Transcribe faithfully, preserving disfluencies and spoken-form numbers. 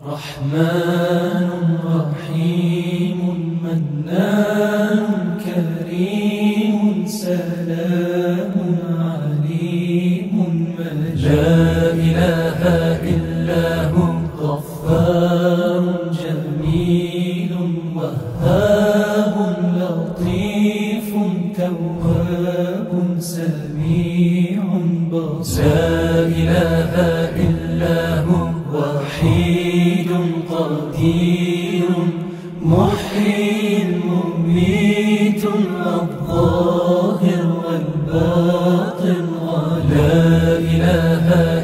رحمن رحيم منان كريم سلام عليم مجيد لا إله إلا هو غفار جميل وهاب لطيف تواب سميع بصير لا إله إلا هو وحيد قدير محيي مميت الظاهر والباطن لا إله